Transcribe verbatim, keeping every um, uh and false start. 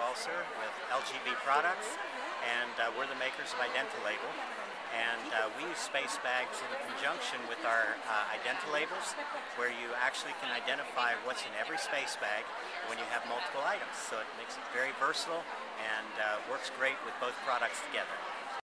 Balser with L G B products, and uh, we're the makers of Identilabel. And uh, we use space bags in conjunction with our uh, Identilabels, where you actually can identify what's in every space bag when you have multiple items. So it makes it very versatile and uh, works great with both products together.